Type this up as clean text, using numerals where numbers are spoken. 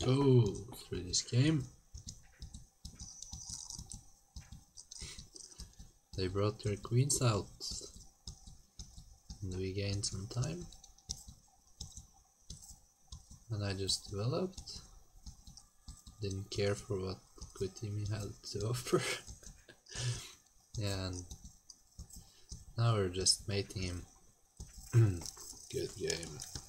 go through this game. They brought their queens out and we gained some time. And I just developed. Didn't care for what Koitimi had to offer. Yeah, and now we're just mating him. Good game.